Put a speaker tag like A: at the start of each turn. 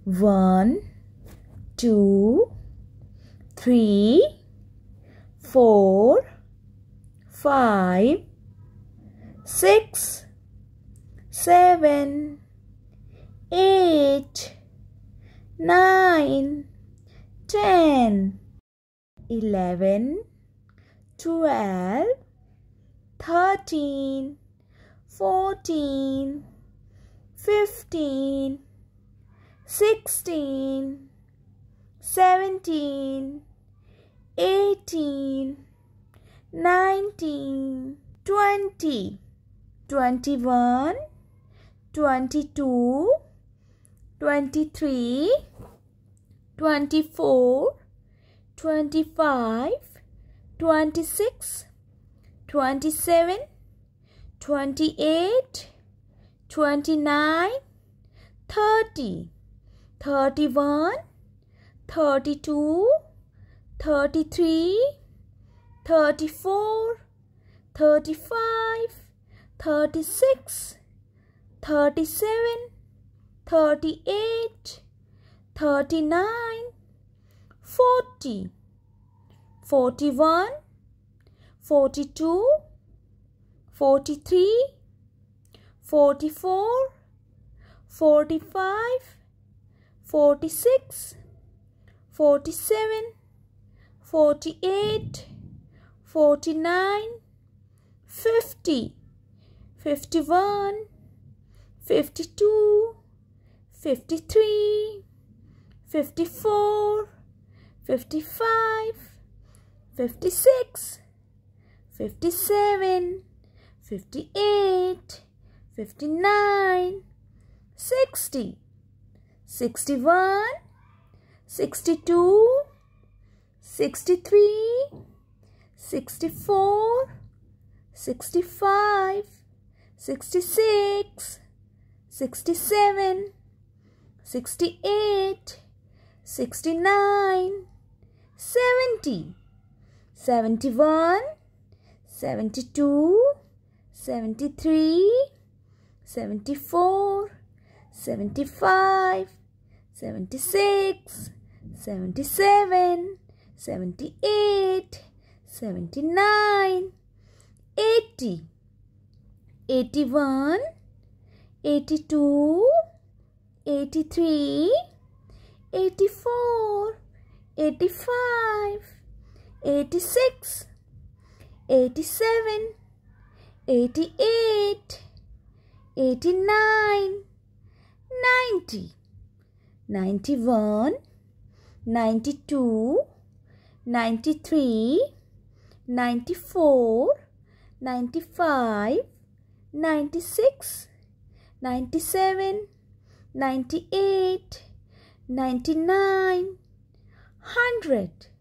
A: 1, 2, 3, 4, 5, 6, 7, 8, 9, 10, 11, 12, 13, 14, 15, 16, 17, 18, 19, 20, 21, 22, 23, 24, 25, 26, 27, 28, 29, 30, 31, 32, 33, 34, 35, 36, 37, 38, 39, 40, 41, 42, 43, 44, 45, 46, 47, 48, 49, 50, 51, 52, 53, 54, 55, 56, 57, 58, 59, 60, 61, 62, 63, 64, 65, 66, 67, 68, 69, 70, 71, 72, 73, 74, 75, 76, 77, 78, 79, 80, 81, 82, 83, 84, 85, 86, 87, 88, 89, 90, 91, 92, 93, 94, 95, 96, 97, 98, 99, 100.